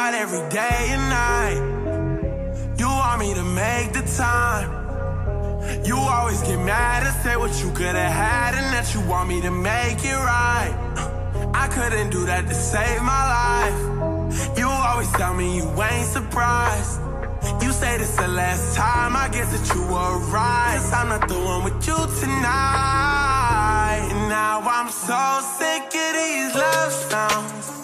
outside every day and night. You want me to make the time. You always get mad and say what you could've had and that you want me to make it right. I couldn't do that to save my life. You always tell me you ain't surprised. You say this the last time, I guess that you were right. 'Cause I'm not the one with you tonight. And now I'm so sick of these love songs.